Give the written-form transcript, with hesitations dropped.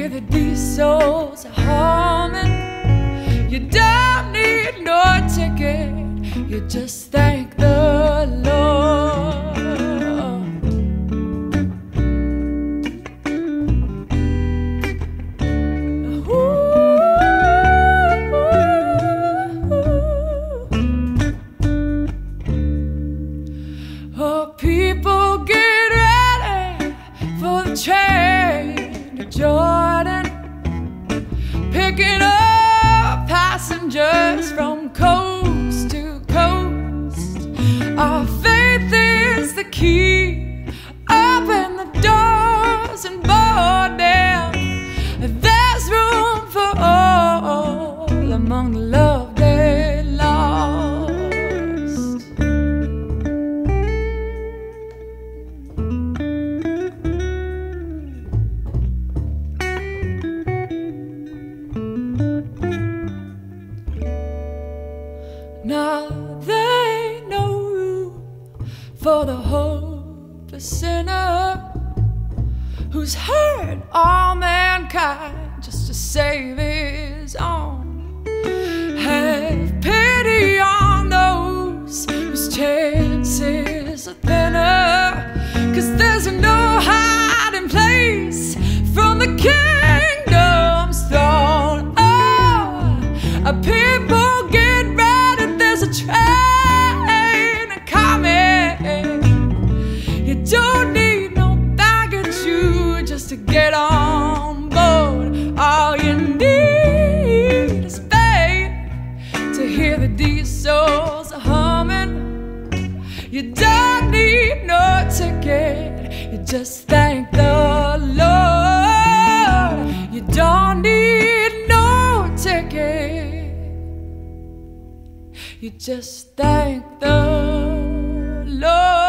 that these souls are humming. You don't need no ticket, you just thank the Lord. Oh, people get ready for the train to Jordan, picking up passengers from coast to coast. Our faith is the key, open the doors and board them. There's room for all among the love they lost. Now there ain't no room for the hopeless sinner who's hurt all mankind just to save his own. Have pity on those whose chances are thinner, 'cause there's no hiding place from the kingdom's throne. Oh, people get ready, there's a train coming. You don't need no baggage, you just to get on board. All you need is faith to hear that these souls are humming. You don't need no ticket, you just thank the Lord. You don't need no ticket, you just thank the Lord.